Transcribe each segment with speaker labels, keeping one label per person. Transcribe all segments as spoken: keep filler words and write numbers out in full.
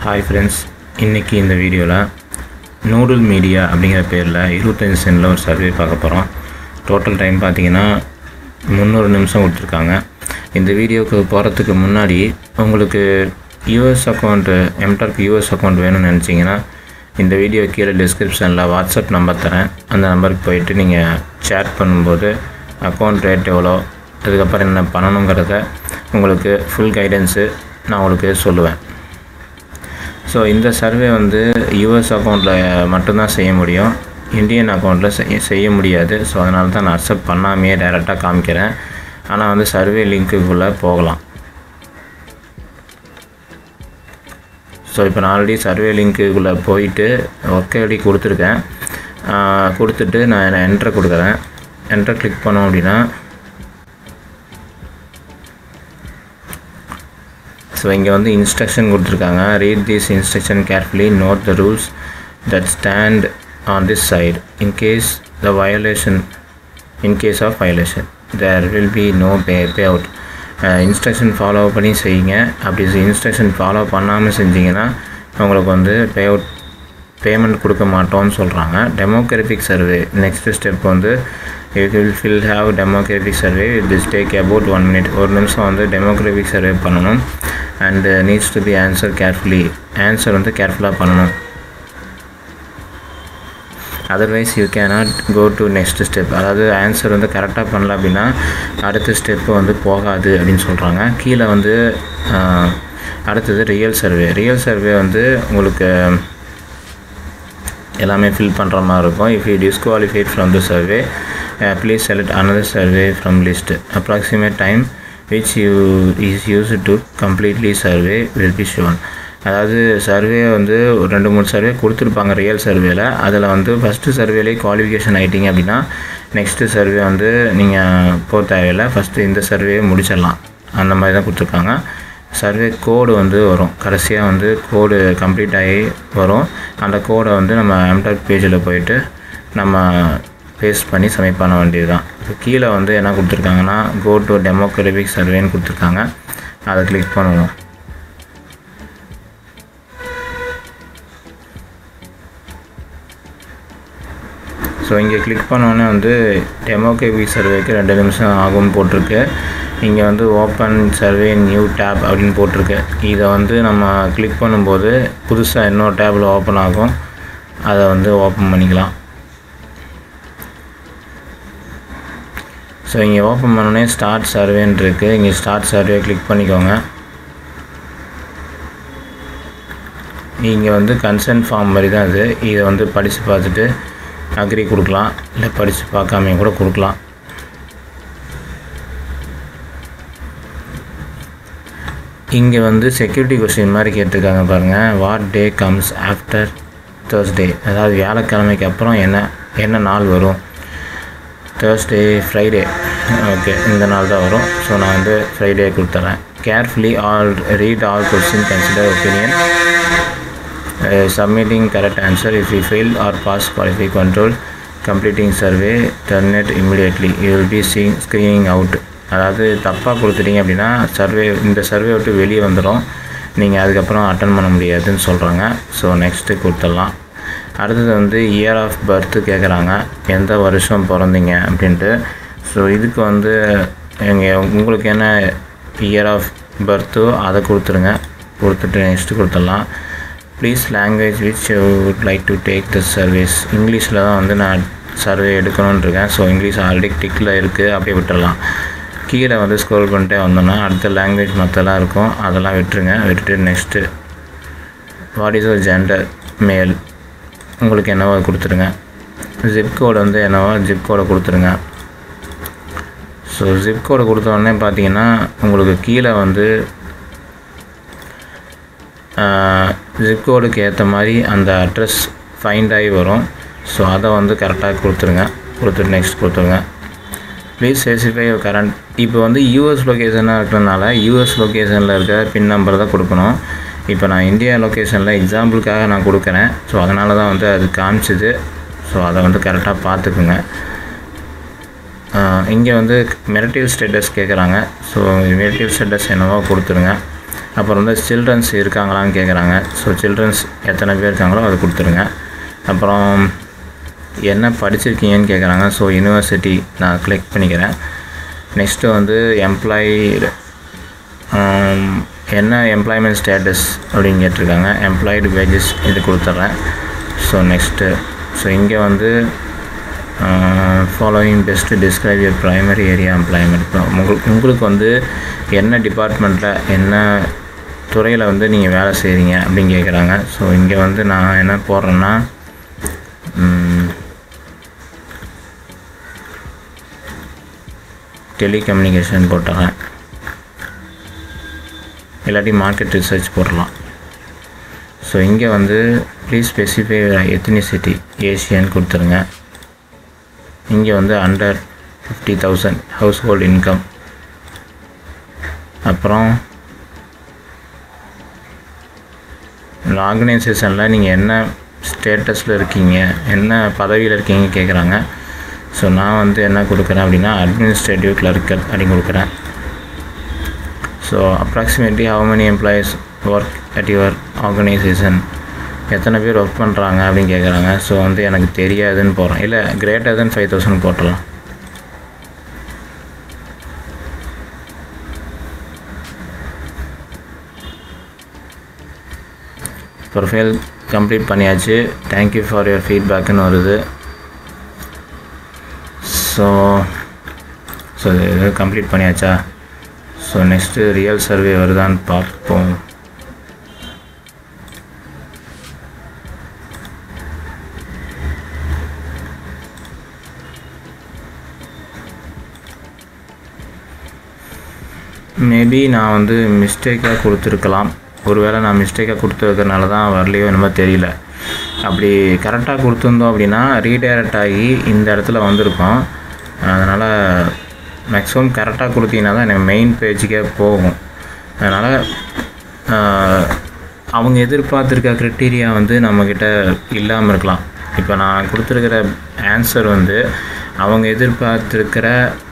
Speaker 1: Hi friends, இன்னைக்கு இந்த வீடியோவில் நூடுல் மீடியா அப்படிங்கிற பேரில் இருபத்தஞ்சு சென்டில் ஒரு சர்வே பார்க்க போகிறோம். டோட்டல் டைம் பார்த்தீங்கன்னா முந்நூறு நிமிஷம் கொடுத்துருக்காங்க. இந்த வீடியோவுக்கு போகிறதுக்கு முன்னாடி உங்களுக்கு US account MTurk US account வேணும்னு நினச்சிங்கன்னா இந்த வீடியோ கீழே டிஸ்கிரிப்ஷனில் வாட்ஸ்அப் நம்பர் தரேன். அந்த நம்பருக்கு போயிட்டு நீங்கள் சேட் பண்ணும்போது அக்கௌண்ட் ரேட் எவ்வளோ, அதுக்கப்புறம் என்ன பண்ணணுங்கிறத உங்களுக்கு ஃபுல் கைடன்ஸு நான் உங்களுக்கு சொல்லுவேன். ஸோ இந்த சர்வே வந்து யூஎஸ் அக்கௌண்ட்டில் மட்டும்தான் செய்ய முடியும், இந்தியன் அக்கௌண்ட்டில் செய்ய செய்ய முடியாது. ஸோ அதனால தான் நான் அக்செப்ட் பண்ணாமையே டைரெக்டாக காமிக்கிறேன். ஆனால் வந்து சர்வே லிங்க்குள்ளே போகலாம். ஸோ இப்போ நான் ஆல்ரெடி சர்வே லிங்க்குள்ளே போயிட்டு ஒர்க் ஐடி கொடுத்துருக்கேன். கொடுத்துட்டு நான் என்ட்ரை கொடுக்குறேன். என்ட்ரை கிளிக் பண்ணோம் அப்படின்னா ஸோ இங்கே வந்து இன்ஸ்ட்ரக்ஷன் கொடுத்துருக்காங்க. Read this instruction carefully, note the rules that stand on this site. In case the violation in case of violation there will be no pay pay out. Instruction follow பண்ணி செய்யுங்க. அப்படி instruction follow பண்ணாமல் செஞ்சிங்கன்னா உங்களுக்கு வந்து pay out payment கொடுக்க மாட்டோம்னு சொல்கிறாங்க. டெமோக்ராஃபிக் சர்வே நெக்ஸ்ட் ஸ்டெப் வந்து it will fill have demographic survey. This take about one minute. ஒரு நிமிஷம் வந்து demographic survey பண்ணணும் and uh, needs to be answered carefully. answer வந்து கேர்ஃபுல்லாக பண்ணணும். otherwise you cannot go to next step. அதாவது answer வந்து கரெக்டாக பண்ணல அப்படின்னா அடுத்த ஸ்டெப்பு வந்து போகாது அப்படின்னு சொல்கிறாங்க. கீழே வந்து அடுத்தது ரியல் சர்வே. ரியல் சர்வே வந்து உங்களுக்கு எல்லாமே ஃபில் பண்ணுற மாதிரி இருக்கும். if you disqualified from the survey uh, please select another survey from list. approximate time which you is used to completely survey will be shown. அதாவது சர்வே வந்து ஒரு ரெண்டு மூணு சர்வே கொடுத்துருப்பாங்க ரியல் சர்வேல. அதில் வந்து ஃபஸ்ட்டு சர்வேலேயே குவாலிஃபிகேஷன் ஆகிட்டிங்க அப்படின்னா நெக்ஸ்ட்டு சர்வே வந்து நீங்கள் போக தேவையில்லை, ஃபஸ்ட்டு இந்த சர்வே முடிச்சிடலாம். அந்த மாதிரி தான் கொடுத்துருக்காங்க. சர்வே கோடு வந்து வரும், கடைசியாக வந்து கோடு கம்ப்ளீட் ஆகி வரும். அந்த கோடை வந்து நம்ம எம்டார்க் பேஜில் போயிட்டு நம்ம பேஸ்ட் பண்ணி சப்மிட் பண்ண வேண்டியது தான். இப்போ கீழே வந்து என்ன கொடுத்துருக்காங்கன்னா கோ டு டெமோக்ராஃபிக் சர்வேன்னு கொடுத்துருக்காங்க. அதை கிளிக் பண்ணுவோம். ஸோ இங்கே கிளிக் பண்ணோன்னே வந்து டெமோக்ராஃபிக் சர்வேக்கு ரெண்டு நிமிஷம் ஆகும்னு போட்டிருக்கு. இங்கே வந்து ஓப்பன் சர்வே நியூ டேப் அப்படின்னு போட்டிருக்கு. இதை வந்து நம்ம கிளிக் பண்ணும்போது புதுசாக இன்னொரு டேப்பில் ஓப்பன் ஆகும். அதை வந்து ஓப்பன் பண்ணிக்கலாம். ஸோ இங்கே ஓப்பன் பண்ணோடனே ஸ்டார்ட் சர்வேன்னு இருக்குது. இங்கே ஸ்டார்ட் சர்வே கிளிக் பண்ணிக்கோங்க. இங்கே வந்து கன்சென்ட் ஃபார்ம் மாதிரி தான் இது. இதை வந்து படித்து பார்த்துட்டு அக்ரி கொடுக்கலாம், இல்லை படித்து பார்க்காம கூட கொடுக்கலாம். இங்கே வந்து செக்யூரிட்டி கொஸ்டின் மாதிரி கேட்டிருக்காங்க பாருங்கள். What day comes after Thursday, அதாவது வியாழக்கிழமைக்கு அப்புறம் என்ன என்ன நாள் வரும். தேர்ஸ்டே ஃப்ரைடே, ஓகே இந்த நாள் தான் வரும். ஸோ நான் வந்து ஃப்ரைடே கொடுத்துட்றேன். Carefully all read all question, consider opinion, submitting correct answer. If you fail or pass qualify control, completing survey, terminate immediately, you will be seeing screening out. அதாவது தப்பாக கொடுத்துட்டீங்க அப்படின்னா சர்வே இந்த சர்வே விட்டு வெளியே வந்துடும், நீங்கள் அதுக்கப்புறம் அட்டன் பண்ண முடியாதுன்னு சொல்கிறாங்க. ஸோ நெக்ஸ்ட்டு கொடுத்துடலாம். அடுத்தது வந்து இயர் ஆஃப் பர்த்து கேட்குறாங்க, எந்த வருஷம் பிறந்தீங்க அப்படின்ட்டு. ஸோ இதுக்கு வந்து எங்கள் உங்களுக்கு என்ன இயர் ஆஃப் பர்த்தோ அதை கொடுத்துருங்க. கொடுத்துட்டு நெக்ஸ்ட்டு கொடுத்துடலாம். Please language which you would like to take the service. இங்கிலீஷில் தான் வந்து நான் சர்வே எடுக்கணும்னு இருக்கேன். ஸோ இங்கிலீஷ் ஆல்ரெடி டிக்கில் இருக்குது, அப்படியே விட்டுடலாம். கீழே வந்து ஸ்க்ரோல் பண்ணிட்டே வந்தோம்னா அடுத்த லாங்குவேஜ் மற்றெல்லாம் இருக்கும், அதெல்லாம் விட்டுருங்க. விட்டுட்டு next what is your gender, male, உங்களுக்கு என்னவோ கொடுத்துருங்க. ஜிப் கோடு வந்து என்னவோ ஜிப் கோடை கொடுத்துருங்க. ஸோ ஜிப் கோடை கொடுத்தோடனே பார்த்தீங்கன்னா உங்களுக்கு கீழே வந்து ஜிப் கோடுக்கு ஏற்ற மாதிரி அந்த அட்ரஸ் ஃபைண்ட் ஆகி வரும். ஸோ அதை வந்து கரெக்டாக கொடுத்துருங்க. கொடுத்துட்டு நெக்ஸ்ட் கொடுத்துருங்க. Please specify current. இப்போ வந்து யூஎஸ் லொக்கேஷனாக இருக்கிறதுனால யூஎஸ் லொக்கேஷனில் இருக்க பின் நம்பர் தான் கொடுக்கணும். இப்போ நான் இந்தியா லொக்கேஷனில் எக்ஸாம்பிளுக்காக நான் கொடுக்குறேன். ஸோ அதனால தான் வந்து அது காமிச்சிது. ஸோ அதை வந்து கரெக்டாக பார்த்துக்குங்க. இங்கே வந்து மெரிட்டல் ஸ்டேட்டஸ் கேட்குறாங்க. ஸோ மெரிட்டல் ஸ்டேட்டஸ் என்னவோ கொடுத்துருங்க. அப்புறம் வந்து சில்ட்ரன்ஸ் இருக்காங்களான்னு கேட்குறாங்க. ஸோ சில்ட்ரன்ஸ் எத்தனை பேர் இருக்காங்களோ அது கொடுத்துருங்க. அப்புறம் என்ன படிச்சிருக்கீங்கன்னு கேட்குறாங்க. ஸோ யூனிவர்சிட்டி நான் கிளிக் பண்ணிக்கிறேன். நெக்ஸ்ட்டு வந்து எம்ப்ளாய்டு என்ன எம்ப்ளாய்மெண்ட் ஸ்டேட்டஸ் அப்படின்னு கேட்டிருக்காங்க. எம்ப்ளாய்டு வேஜஸ் இது கொடுத்துட்றேன். ஸோ நெக்ஸ்ட்டு ஸோ இங்கே வந்து following best describe your primary area employment. இப்போ உங்களுக்கு உங்களுக்கு வந்து என்ன டிபார்ட்மெண்ட்டில் என்ன துறையில் வந்து நீங்கள் வேலை செய்கிறீங்க அப்படின்னு கேட்குறாங்க. ஸோ இங்கே வந்து நான் என்ன போடுறேன்னா டெலிகம்யூனிகேஷன் போட்டுறேன், இல்லாட்டி மார்க்கெட் ரிசர்ச் போடலாம். ஸோ இங்கே வந்து ப்ளீஸ் ஸ்பெசிஃபை எத்னிசிட்டி ஏஷியன் கொடுத்துருங்க. இங்கே வந்து under fifty thousand household income. அப்புறம் ஆர்கனைசேஷனில் நீங்கள் என்ன ஸ்டேட்டஸில் இருக்கீங்க, என்ன பதவியில் இருக்கீங்க கேட்குறாங்க. ஸோ நான் வந்து என்ன கொடுக்குறேன் அப்படின்னா அட்மினிஸ்ட்ரேட்டிவ் கிளர்க்கல் அப்படின்னு கொடுக்குறேன். So approximately how many employees work at your organization, எத்தனை பேர் ஒர்க் பண்ணுறாங்க அப்படின்னு கேட்குறாங்க. ஸோ வந்து எனக்கு தெரியாதுன்னு போடுறேன், இல்லை கிரேட்டர் தென் ஃபைவ் தௌசண்ட் போட்டுடலாம். ப்ரொஃபைல் கம்ப்ளீட் பண்ணியாச்சு. தேங்க்யூ ஃபார் யுவர் ஃபீட்பேக்குன்னு வருது. ஸோ ஸோ இது கம்ப்ளீட் பண்ணியாச்சா? ஸோ நெக்ஸ்ட்டு ரியல் சர்வே வருதான்னு பார்ப்போம். மேபி நான் வந்து மிஸ்டேக்காக கொடுத்துருக்கலாம். ஒருவேளை நான் மிஸ்டேக்காக கொடுத்துருக்கறனால தான் வரலையோ என்னமோ தெரியல. அப்படி கரெக்டாக கொடுத்துருந்தோம் அப்படின்னா ரீடைரக்ட் ஆகி இந்த இடத்துல வந்திருக்கோம். அதனால் மேக்ஸிமம் கரெக்டாக கொடுத்தீங்கன்னா தான் எனக்கு மெயின் பேஜுக்கே போகும். அதனால் அவங்க எதிர்பார்த்துருக்க க்ரைட்டீரியா வந்து நம்மக்கிட்ட இல்லாமல் இருக்கலாம். இப்போ நான் கொடுத்துருக்கிற ஆன்சர் வந்து அவங்க எதிர்பார்த்துருக்கிற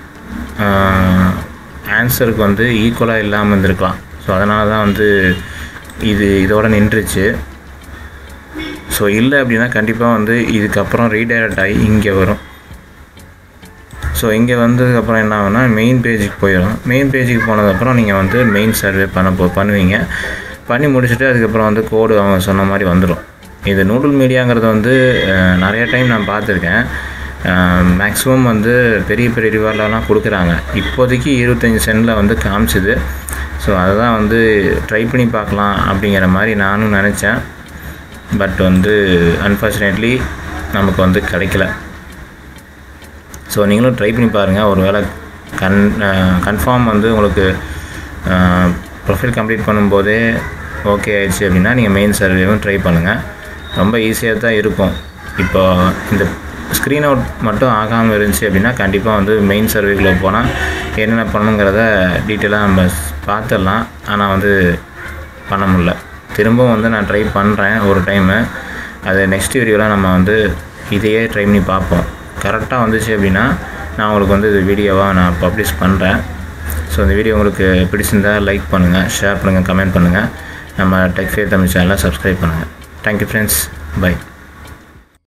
Speaker 1: ஆன்சருக்கு வந்து ஈக்குவலாக இல்லாமல் இருந்திருக்கலாம். ஸோ அதனால தான் வந்து இது இதோட நின்றுச்சு. ஸோ இல்லை அப்படின்னா கண்டிப்பாக வந்து இதுக்கப்புறம் ரீடைரக்ட் ஆகி இங்கே வரும். ஸோ இங்கே வந்ததுக்கப்புறம் என்ன ஆகுனா மெயின் பேஜுக்கு போயிடும். மெயின் பேஜுக்கு போனதுக்கப்புறம் நீங்கள் வந்து மெயின் சர்வே பண்ண போ பண்ணுவீங்க பண்ணி முடிச்சுட்டு அதுக்கப்புறம் வந்து கோடு அவங்க சொன்ன மாதிரி வந்துடும். இது நூடுல் மீடியாங்கிறது வந்து நிறைய டைம் நான் பார்த்துருக்கேன். மேக்ஸிமம் வந்து பெரிய பெரிய ரிவார்டெலாம் கொடுக்குறாங்க. இப்போதைக்கு இருபத்தஞ்சி சென்டில் வந்து காமிச்சிது. ஸோ அதை தான் வந்து ட்ரை பண்ணி பார்க்கலாம் அப்படிங்கிற மாதிரி நானும் நினச்சேன். பட் வந்து அன்ஃபார்ச்சுனேட்லி நமக்கு வந்து கிடைக்கல. ஸோ நீங்களும் ட்ரை பண்ணி பாருங்கள். ஒரு வேளை கன் கன்ஃபார்ம் வந்து உங்களுக்கு ப்ரொஃபைல் கம்ப்ளீட் பண்ணும்போதே ஓகே ஆயிடுச்சு அப்படின்னா நீங்கள் மெயின் சர்வேவும் ட்ரை பண்ணுங்கள். ரொம்ப ஈஸியாக தான் இருக்கும். இப்போ இந்த ஸ்க்ரீன் அவுட் மட்டும் ஆகாமல் இருந்துச்சு அப்படின்னா கண்டிப்பாக வந்து மெயின் சர்வேக்குள்ளே போனால் என்னென்ன பண்ணணுங்கிறத டீட்டெயிலாக நம்ம பார்த்துடலாம். ஆனால் வந்து பண்ண முடியல. திரும்பவும் வந்து நான் ட்ரை பண்ணுறேன் ஒரு டைமு. அது நெக்ஸ்ட் வீடியோவில் நம்ம வந்து இதையே ட்ரை பண்ணி பார்ப்போம். கரெக்டாக வந்துச்சு அப்படின்னா நான் உங்களுக்கு வந்து இது வீடியோவாக நான் பப்ளிஷ் பண்ணுறேன். ஸோ இந்த வீடியோ உங்களுக்கு பிடிச்சிருந்தால் லைக் பண்ணுங்கள், ஷேர் பண்ணுங்கள், கமெண்ட் பண்ணுங்கள். நம்ம டெக் ஃபேர் தமிழ் சேனலை சப்ஸ்கிரைப் பண்ணுங்கள். Thank you friends, by.